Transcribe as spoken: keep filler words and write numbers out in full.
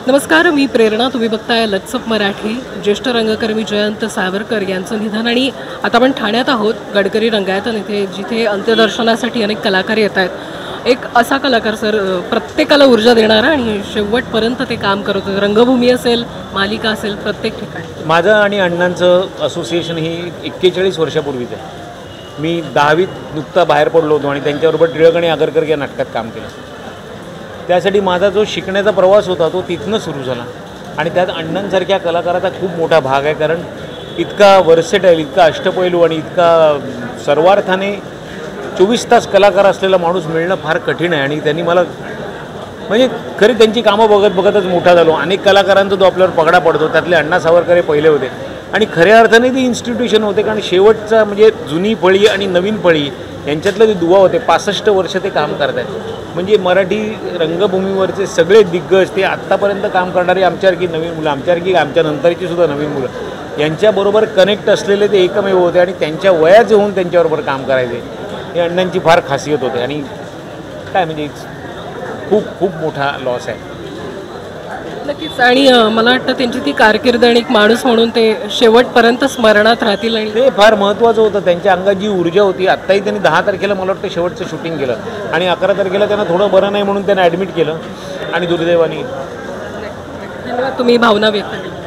नमस्कार, मी प्रेरणा. तुम्ही बघताय लचक मराठी. ज्येष्ठ रंगकर्मी जयंत सावरकर यांचं निधन आणि आता आपण ठाण्यात आहोत, गडकरी रंगायतन इथे, जिथे अंत्यदर्शनासाठी अनेक कलाकार येत आहेत. एक असा कलाकार सर, प्रत्येकाला ऊर्जा देणारा आणि शेवटपर्यंत ते काम करत होते. रंगभूमी असेल, मालिका असेल, प्रत्येक ठिकाणी. माझं आणि अण्णांचं असोसिएशन ही एक्केचाळीस वर्षापूर्वीच आहे. मी दहावीत नुकता बाहेर पडलो होतो आणि त्यांच्याबरोबर टिळक आणि आगरकर या नाटकात काम केलं. त्यासाठी माझा जो शिकण्याचा प्रवास होता तो तिथनं सुरू झाला आणि त्यात अण्णांसारख्या कलाकाराचा खूप मोठा भाग आहे. कारण इतका वर्सेटाईल, इतका अष्टपैलू आणि इतका सर्वार्थाने चोवीस तास कलाकार असलेला माणूस मिळणं फार कठीण आहे. आणि त्यांनी मला म्हणजे खरी त्यांची कामं बघत बघतच मोठा झालो. अनेक कलाकारांचा तो आपल्यावर पगडा पडतो, त्यातले अण्णा सावरकर हे पहिले होते आणि खऱ्या अर्थाने ते इन्स्टिट्यूशन होते. कारण शेवटचा म्हणजे जुनी फळी आणि नवीन फळी यांच्यातलं ते दुवा होते. पासष्ट वर्ष ते काम करत आहेत. म्हणजे मराठी रंगभूमीवरचे सगळे दिग्गज, ते आत्तापर्यंत काम करणारे आमच्यासारखी नवीन मुलं, आमच्यासारखी आमच्या नंतरची सुद्धा नवीन मुलं, यांच्याबरोबर कनेक्ट असलेले ते एकमेव होते. आणि त्यांच्या वयाचे होऊन त्यांच्याबरोबर काम करायचे हे अण्णांची फार खासियत होते. आणि काय म्हणजे खूप खूप मोठा लॉस आहे. नक्कीच. आणि मला वाटतं त्यांची ती कारकीर्द आणि एक माणूस म्हणून ते शेवटपर्यंत स्मरणात राहतील. आणि ते फार महत्त्वाचं होतं. त्यांच्या अंगात जी ऊर्जा होती. आत्ताही त्यांनी दहा तारखेला मला वाटतं शेवटचं शूटिंग केलं आणि अकरा तारखेला त्यांना थोडं बरं नाही म्हणून त्यांना ॲडमिट केलं आणि दुर्दैवाने. धन्यवाद, तुम्ही भावना व्यक्त केली.